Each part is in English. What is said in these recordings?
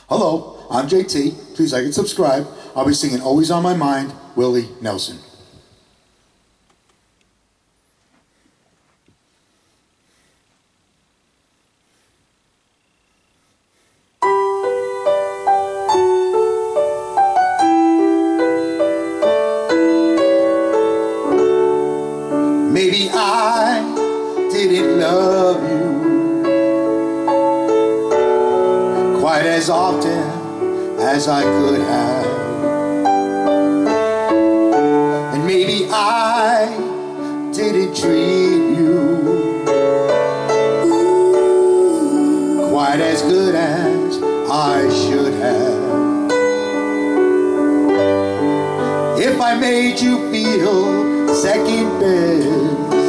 Hello, I'm JT. Please like and subscribe. I'll be singing Always on My Mind, Willie Nelson. Maybe I didn't love you quite as often as I could have, and maybe I didn't treat you quite as good as I should have. If I made you feel second best,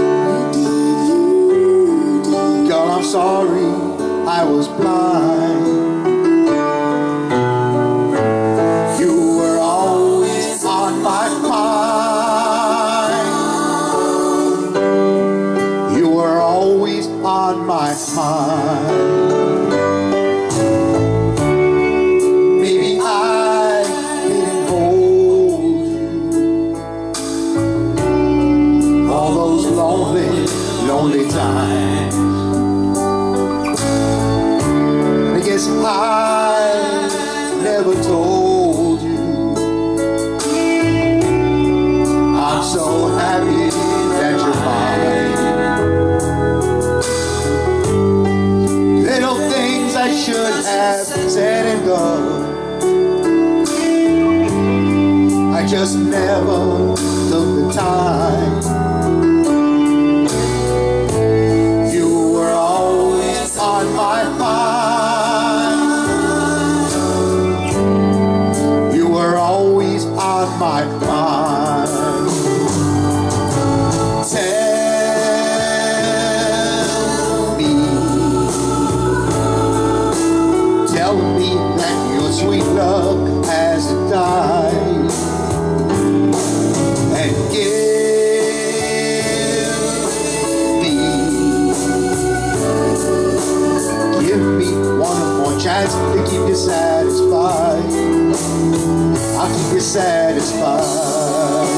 girl, I'm sorry, I was blind. You were always on my mind. You were always on my mind. Maybe I didn't hold you all those lonely, lonely times. I guess I never told you I'm so happy that you're mine. Little things I should have said and done, I just never took the time. You were always on my mind. On my mind. Tell me that your sweet love hasn't died, and give me one more chance to keep you satisfied. I'll keep you satisfied.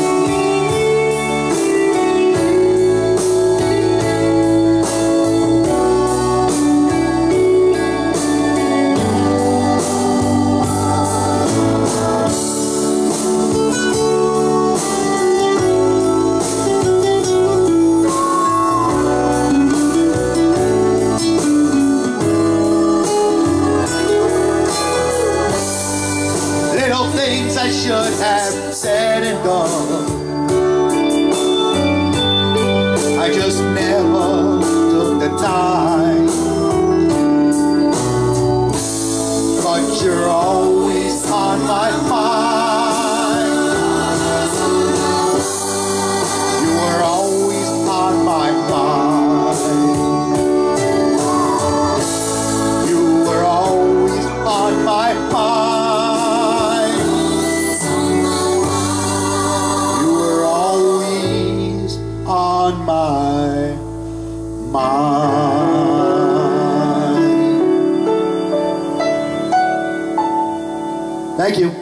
Little things I should have said and done, I just never took the time. But you're always on my mind. You were always on my mind. You were always on my mind. On my mind. Thank you.